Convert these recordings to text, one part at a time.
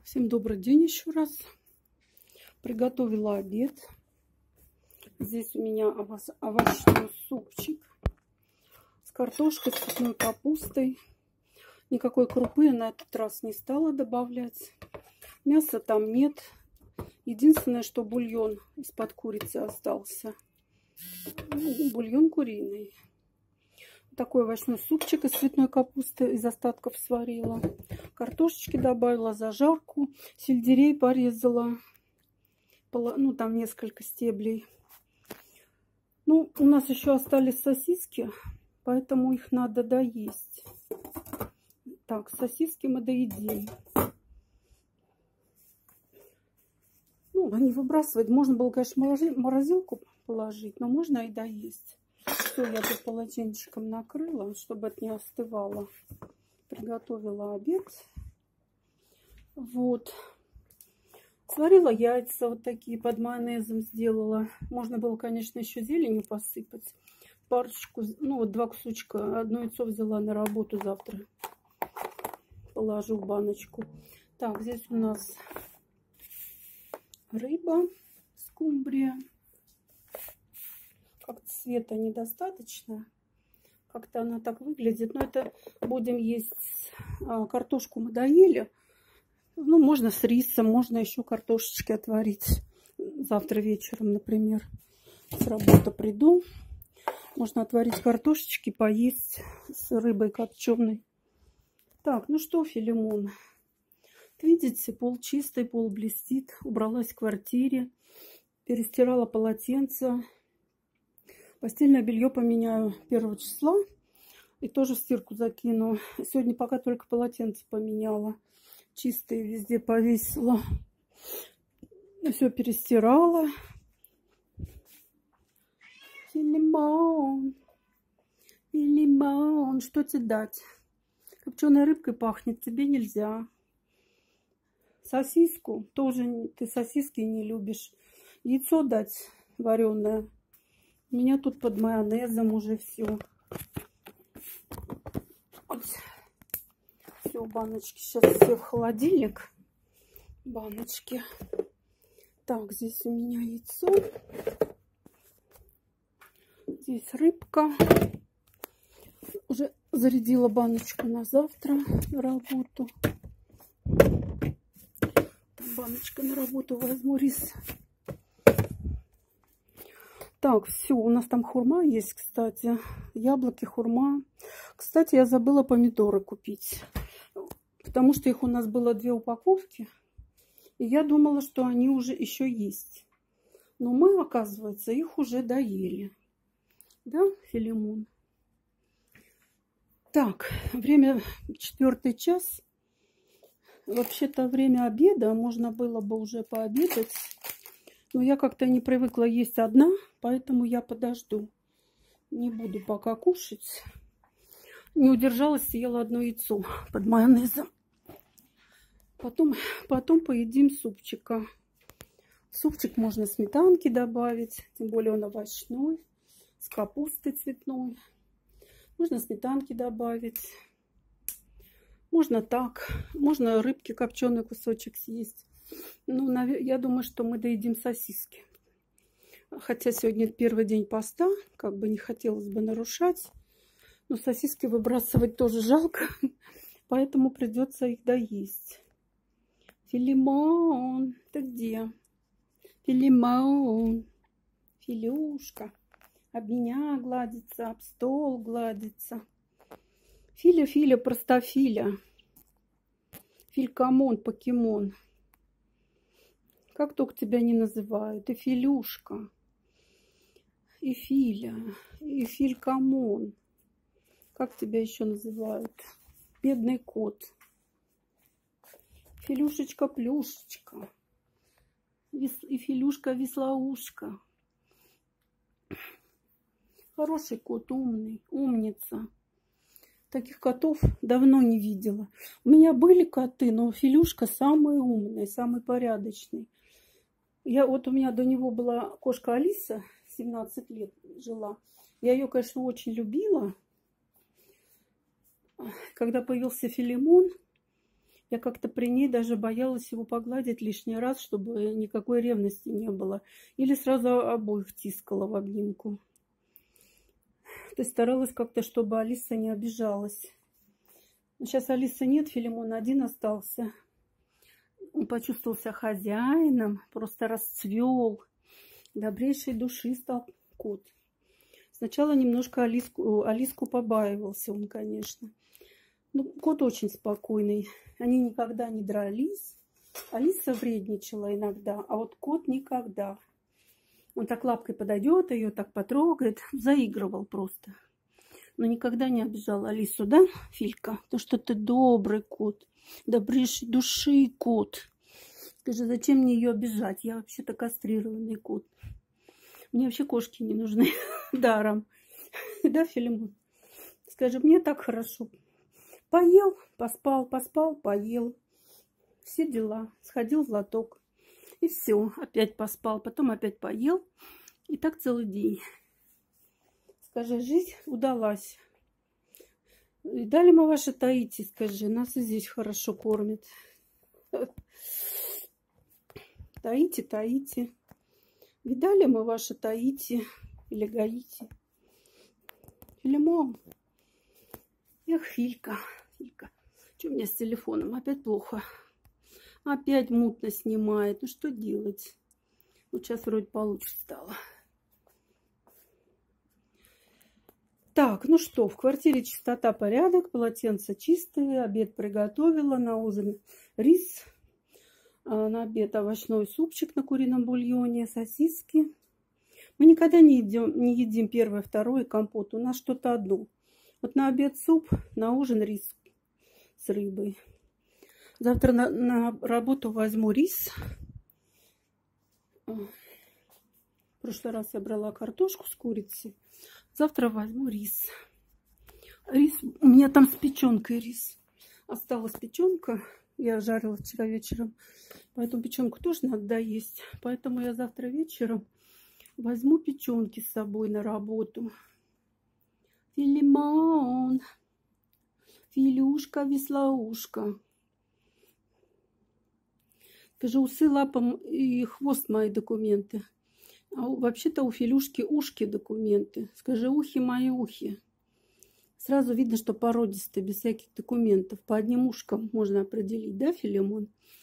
Всем добрый день еще раз. Приготовила обед. Здесь у меня овощной супчик с картошкой, с цветной капустой. Никакой крупы я на этот раз не стала добавлять. Мяса там нет. Единственное, что бульон из-под курицы остался. Бульон куриный. Такой овощной супчик из цветной капусты, из остатков сварила. Картошечки добавила, зажарку, сельдерей порезала. Ну, там несколько стеблей. Ну, у нас еще остались сосиски, поэтому их надо доесть. Так, сосиски мы доедим. Ну, не выбрасывать. Можно было, конечно, в морозилку положить, но можно и доесть. Все, я тут полотенчиком накрыла, чтобы это не остывало. Приготовила обед. Вот. Сварила яйца вот такие, под майонезом сделала. Можно было, конечно, еще зеленью посыпать. Парочку, ну вот 2 кусочка. Одно яйцо взяла на работу завтра. Положу в баночку. Так, здесь у нас рыба, скумбрия. Как-то света недостаточно. Как-то она так выглядит. Но это будем есть. Картошку мы доели. Ну, можно с рисом, можно еще картошечки отварить. Завтра вечером, например, с работы приду. Можно отварить картошечки, поесть с рыбой копченой. Так, ну что, Филимон. Видите, пол чистый, пол блестит. Убралась в квартире. Перестирала полотенце. Постельное белье поменяю 1 числа. И тоже в стирку закину. Сегодня пока только полотенце поменяла. Чистые везде повесила. Все перестирала. Филимон. Филимон. Что тебе дать? Копченой рыбкой пахнет. Тебе нельзя. Сосиску. Тоже ты сосиски не любишь. Яйцо дать вареное. У меня тут под майонезом уже все. Вот. Все, баночки. Сейчас все в холодильник. Баночки. Так, здесь у меня яйцо. Здесь рыбка. Уже зарядила баночку на завтра на работу. Баночка на работу возьму рис. Так, все, у нас там хурма есть, кстати. Яблоки, хурма. Кстати, я забыла помидоры купить. Потому что их у нас было 2 упаковки. И я думала, что они уже еще есть. Но мы, оказывается, их уже доели. Да, Филимон? Так, время 4 час. Вообще-то время обеда. Можно было бы уже пообедать. Но я как-то не привыкла есть одна, поэтому я подожду. Не буду пока кушать. Не удержалась, съела одно яйцо под майонезом. Потом поедим супчика. В супчик можно сметанки добавить, тем более он овощной, с капустой цветной. Можно сметанки добавить. Можно так. Можно рыбки копченый кусочек съесть. Ну, я думаю, что мы доедим сосиски. Хотя сегодня 1-й день поста, как бы не хотелось бы нарушать. Но сосиски выбрасывать тоже жалко, поэтому придется их доесть. Филимон, ты где? Филимон, Филюшка, об меня гладится, об стол гладится. Филя, Филя, простофиля. Филькамон, покемон. Как только тебя не называют. И Филюшка, и Филя, и Филькамон. Как тебя еще называют? Бедный кот. Филюшечка-плюшечка. И Филюшка-веслоушка. Хороший кот, умный, умница. Таких котов давно не видела. У меня были коты, но Филюшка самый умный, самый порядочный. Вот у меня до него была кошка Алиса, 17 лет жила. Я ее, конечно, очень любила. Когда появился Филимон, Я как-то при ней даже боялась его погладить лишний раз, чтобы никакой ревности не было. Или сразу обоих тискала в обнимку. То есть старалась как-то, чтобы Алиса не обижалась. Но сейчас Алисы нет, Филимон один остался. Он почувствовал себя хозяином, просто расцвел. Добрейшей души стал кот. Сначала немножко Алиску побаивался он, конечно. Ну, кот очень спокойный. Они никогда не дрались. Алиса вредничала иногда, а вот кот никогда. Он так лапкой подойдет, ее так потрогает. Заигрывал просто. Но никогда не обижал Алису, да, Филька? То, что ты добрый кот. Добрейшей души кот. Скажи, зачем мне ее обижать? Я вообще-то кастрированный кот. Мне вообще кошки не нужны даром. Да, Филимон? Скажи, мне так хорошо. Поел, поспал, поспал, поел. Все дела. Сходил в лоток. И все. Опять поспал, потом опять поел. И так целый день. Скажи, жизнь удалась. Видали мы ваши Таити, скажи. Нас и здесь хорошо кормят. Таити, Таити. Видали мы ваши Таити или Гаити? Филимон. Эх, Филька, Филька. Что у меня с телефоном? Опять плохо. Опять мутно снимает. Ну что делать? Вот сейчас вроде получше стало. Так, ну что, в квартире чистота, порядок, полотенца чистые, обед приготовила, на ужин рис, на обед овощной супчик на курином бульоне, сосиски. Мы никогда не едим первое, второе, компот. У нас что-то одно. Вот на обед суп, на ужин рис с рыбой. Завтра на работу возьму рис. В прошлый раз я брала картошку с курицей. Завтра возьму рис. Рис, у меня там с печенкой рис. Осталась печенка. Я жарила вчера вечером. Поэтому печенку тоже надо доесть. Поэтому я завтра вечером возьму печенки с собой на работу. Филимон. Филюшка, веслоушка. Скажи, усы, лапам и хвост мои документы. А вообще-то у Филюшки ушки документы. Скажи, ухи мои ухи. Сразу видно, что породистый, без всяких документов. По одним ушкам можно определить, да, Филимон?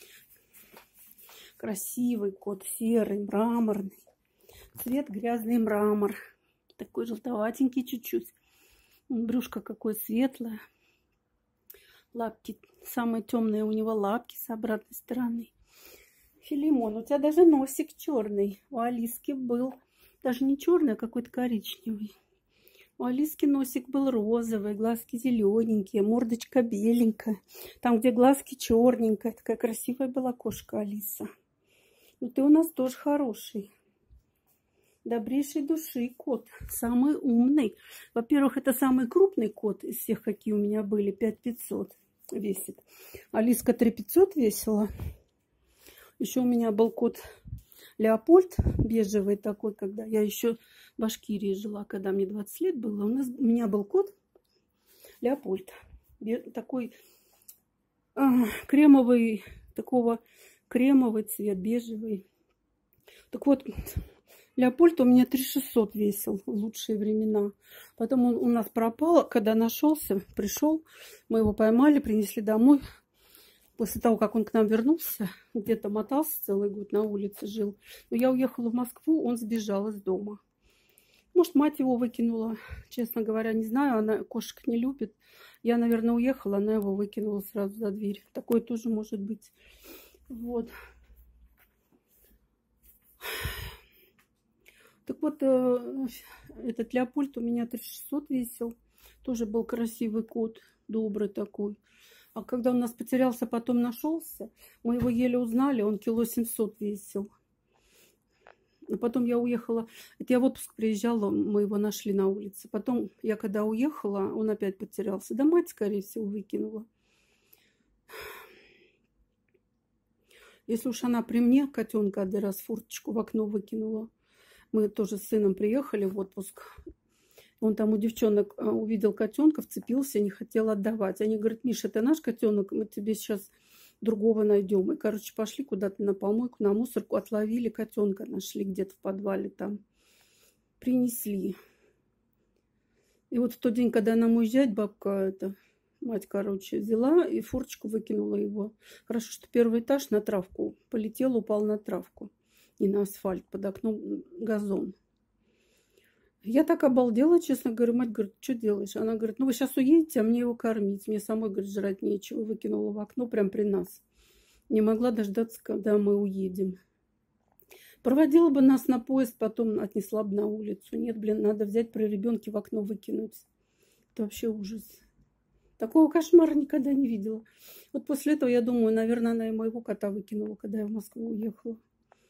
Красивый кот, серый, мраморный. Цвет грязный мрамор. Такой желтоватенький чуть-чуть. Брюшко какое светлое. Лапки, самые темные у него лапки с обратной стороны. Филимон, у тебя даже носик черный. У Алиски был даже не черный, а какой-то коричневый. У Алиски носик был розовый, глазки зелененькие, мордочка беленькая. Там, где глазки черненькая. Такая красивая была кошка Алиса. Ну, ты у нас тоже хороший. Добрейшей души кот. Самый умный. Во-первых, это самый крупный кот из всех, какие у меня были. 5500 весит. Алиска 3500 весила. Еще у меня был кот Леопольд, бежевый такой, когда я еще в Башкирии жила, когда мне 20 лет было. У меня был кот Леопольд. Такой кремовый, такого кремовый цвет, бежевый. Так вот, Леопольд у меня 3600 весил в лучшие времена. Потом он у нас пропал, когда нашелся, пришел, мы его поймали, принесли домой. После того, как он к нам вернулся, где-то мотался целый год, на улице жил. Но я уехала в Москву, он сбежал из дома. Может, мать его выкинула, честно говоря, не знаю, она кошек не любит. Я, наверное, уехала, она его выкинула сразу за дверь. Такое тоже может быть. Вот. Так вот, этот Леопольд у меня 3600 весил. Тоже был красивый кот, добрый такой. А когда он у нас потерялся, потом нашелся, мы его еле узнали, он кило 700 весил. А потом я уехала, это я в отпуск приезжала, мы его нашли на улице. Потом я когда уехала, он опять потерялся. Да мать, скорее всего, выкинула. Если уж она при мне, котенка один раз фурточку в окно выкинула. Мы тоже с сыном приехали в отпуск. Он там у девчонок увидел котенка, вцепился, не хотел отдавать. Они говорят, Миша, это наш котенок, мы тебе сейчас другого найдем. И, короче, пошли куда-то на помойку, на мусорку, отловили котенка, нашли где-то в подвале там, принесли. И вот в тот день, когда нам уезжать, бабка, мать, короче, взяла и форточку выкинула его. Хорошо, что первый этаж на травку полетел, упал на травку. И на асфальт, под окном газон. Я так обалдела, честно говорю. Мать говорит, что делаешь? Она говорит, ну вы сейчас уедете, а мне его кормить. Мне самой, говорит, жрать нечего. Выкинула в окно прямо при нас. Не могла дождаться, когда мы уедем. Проводила бы нас на поезд, потом отнесла бы на улицу. Нет, блин, надо взять при ребенке в окно выкинуть. Это вообще ужас. Такого кошмара никогда не видела. Вот после этого, я думаю, наверное, она и моего кота выкинула, когда я в Москву уехала.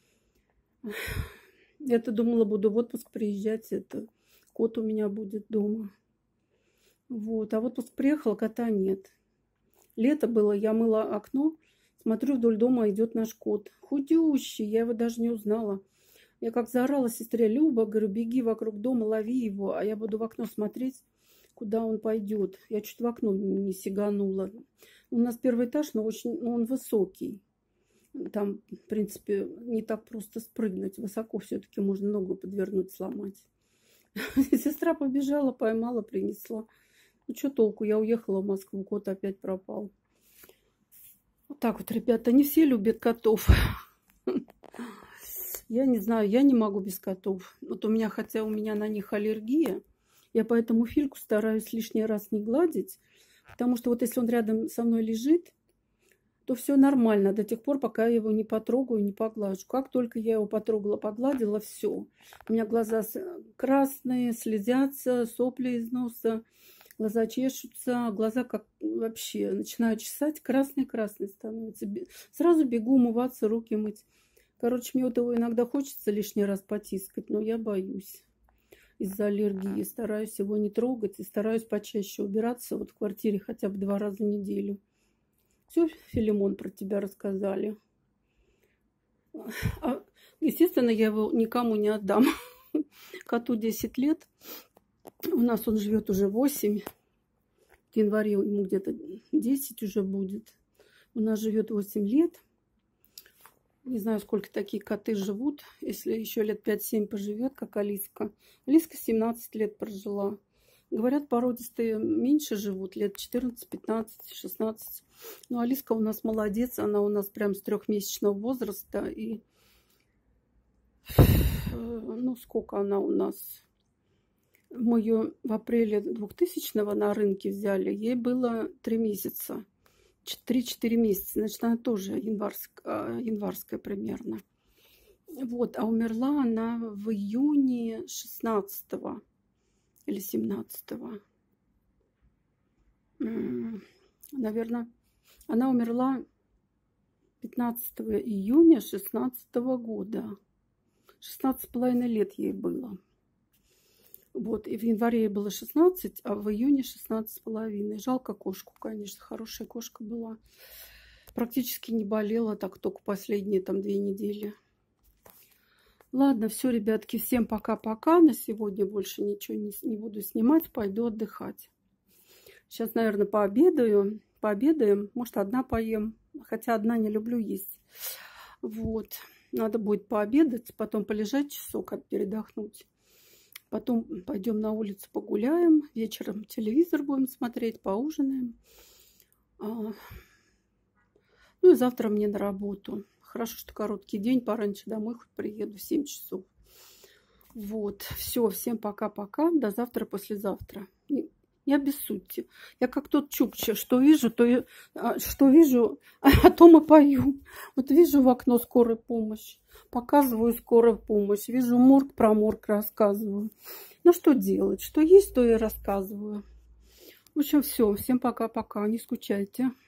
Я-то думала, буду в отпуск приезжать, кот у меня будет дома. Вот, а в отпуск приехала, кота нет. Лето было, я мыла окно, смотрю, вдоль дома идет наш кот. Худющий, я его даже не узнала. Я как заорала сестре: Люба, говорю, беги вокруг дома, лови его, а я буду в окно смотреть, куда он пойдет. Я чуть в окно не сиганула. У нас первый этаж, но он высокий. Там, в принципе, не так просто спрыгнуть. Высоко все-таки можно ногу подвернуть, сломать. Сестра побежала, поймала, принесла. Ну, что толку? Я уехала в Москву, кот опять пропал. Вот так вот, ребята, не все любят котов. Я не знаю, я не могу без котов. Вот у меня, хотя у меня на них аллергия, я поэтому Фильку стараюсь лишний раз не гладить. Потому что вот если он рядом со мной лежит, то все нормально до тех пор, пока я его не потрогаю, не поглажу. Как только я его потрогала, погладила, все. У меня глаза красные, слезятся, сопли из носа, глаза чешутся, глаза как вообще начинают чесать, красные-красные становятся. Сразу бегу умываться, руки мыть. Короче, мне вот его иногда хочется лишний раз потискать, но я боюсь из-за аллергии. Стараюсь его не трогать и стараюсь почаще убираться вот в квартире хотя бы 2 раза в неделю. Все, Филимон, про тебя рассказали. Естественно, я его никому не отдам. Коту 10 лет. У нас он живет уже 8. В январе ему где-то 10 уже будет. У нас живет 8 лет. Не знаю, сколько такие коты живут. Если еще лет 5-7 поживет, как Алиска. Алиска 17 лет прожила. Говорят, породистые меньше живут, лет 14, 15, 16. Но Алиска у нас молодец, она у нас прям с 3-месячного возраста. И, ну, сколько она у нас? Мы ее в апреле 2000-го на рынке взяли, ей было 3 месяца. 3-4 месяца, значит, она тоже январская примерно. Вот, а умерла она в июне 16-го. Или 17-го. Наверное, она умерла 15 июня 16-го года. 16,5 лет ей было. Вот, и в январе ей было 16, а в июне 16,5. Жалко кошку, конечно, хорошая кошка была. Практически не болела, так только последние там 2 недели. Ладно, все, ребятки, всем пока-пока. На сегодня больше ничего не буду снимать, пойду отдыхать. Сейчас, наверное, пообедаем. Может, одна поем, хотя одна не люблю есть. Вот, надо будет пообедать, потом полежать часок, передохнуть. Потом пойдем на улицу погуляем, вечером телевизор будем смотреть, поужинаем. Ну и завтра мне на работу. Хорошо, что короткий день, пораньше домой хоть приеду в 7 часов. Вот, все, всем пока-пока, до завтра, послезавтра. Не обессудьте. Я как тот Чукча, что вижу, о том и пою. Вот вижу в окно скорая помощь, показываю скорую помощь, вижу морг, про морг рассказываю. Ну что делать, что есть, то и рассказываю. В общем, все, всем пока-пока, не скучайте.